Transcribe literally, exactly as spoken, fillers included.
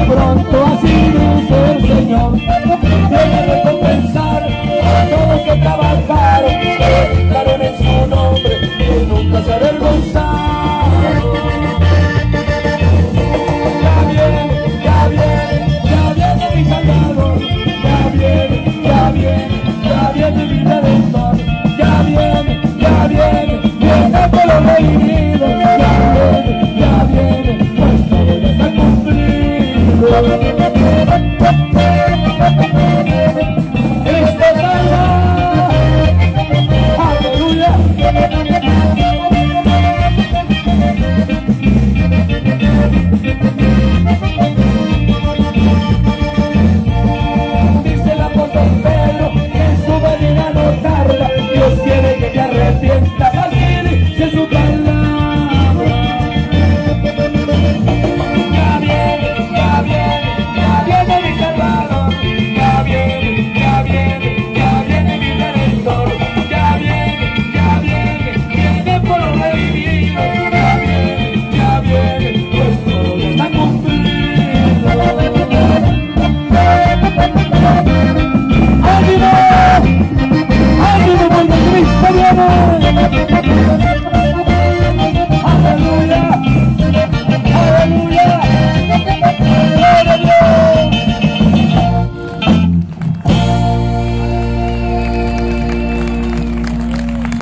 pronto así dice el Señor, viene a recompensar a todos que trabajaron, que dedicaron en su nombre, que nunca se avergonzaron. Ya viene, ya viene, ya viene mi Salvador, ya viene, ya viene, ya viene mi Redentor, ya viene, ya viene, viene por los redimidos, ya viene, ya viene, pues todo ya está cumplido.